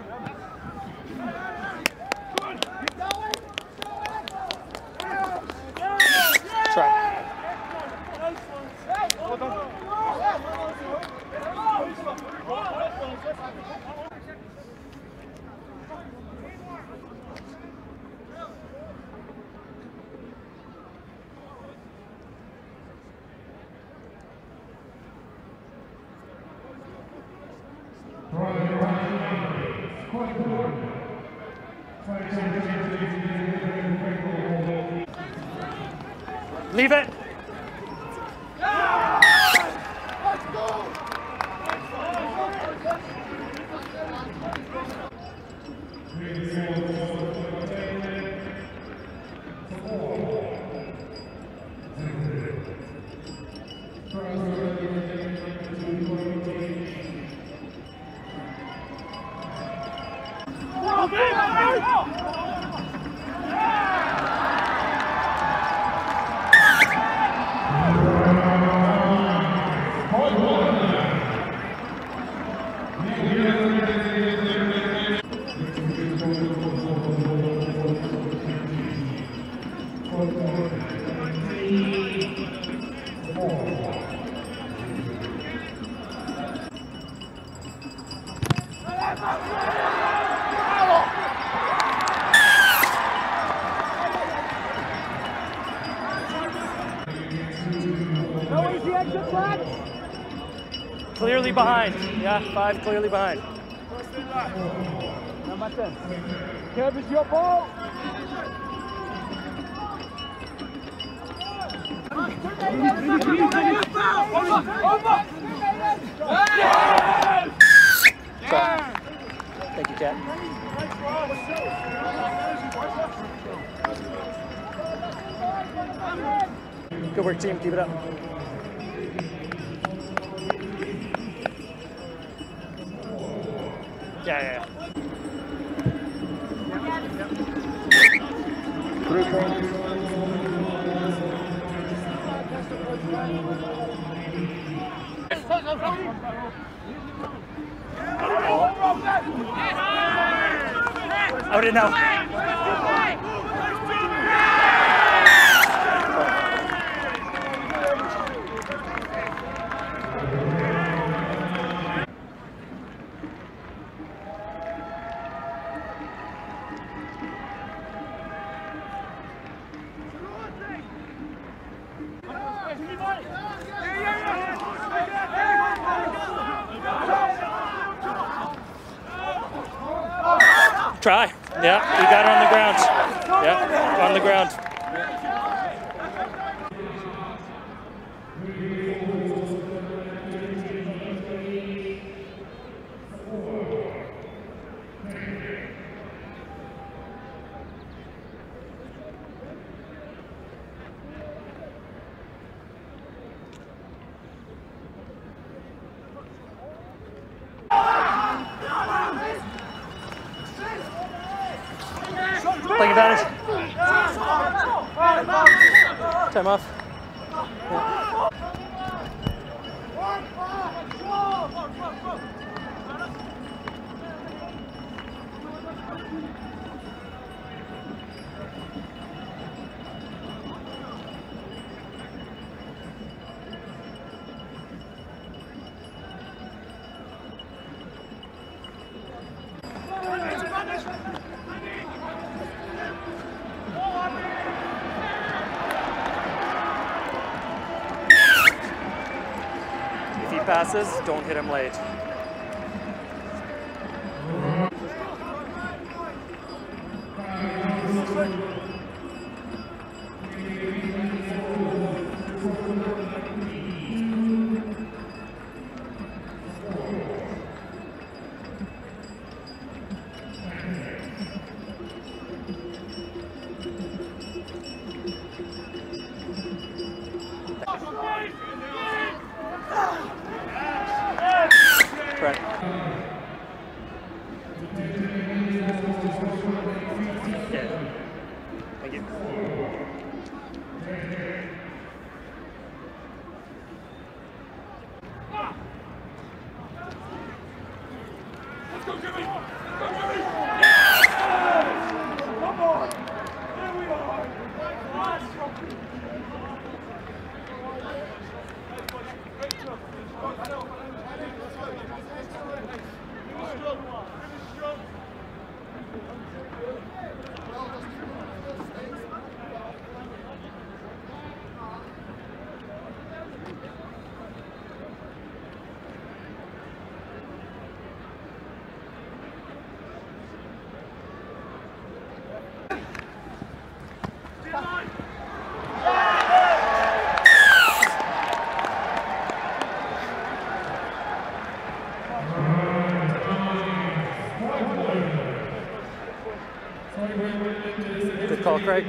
Leave it. Clearly behind. Yeah, 5 clearly behind. Number 10. Kev, it's your ball. Thank you, Chad. Good work, team. Keep it up. Yeah. I wouldn't know. Try. Yeah, you got it on the ground. Yeah, on the ground. Playing advantage. Time off. Yeah. If he passes, don't hit him late. Right. Yeah. Thank you. Let's go, Good call, Craig.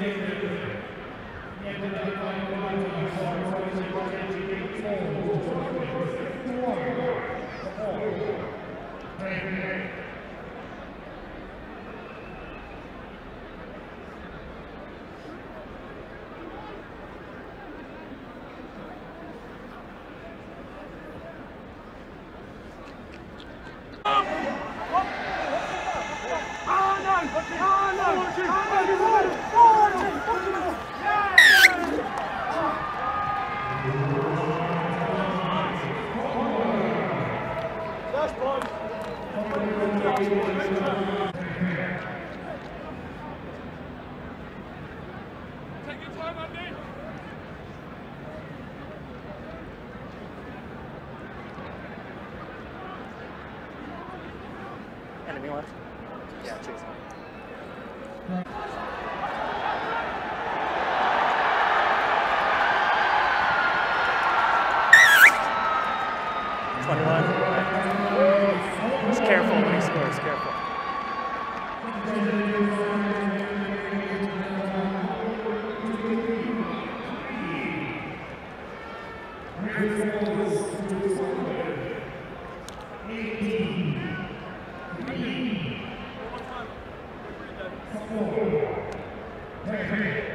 Take your time, Andy. Enemy left. Yeah, chase. 21. Just careful when he scores, careful. One more time.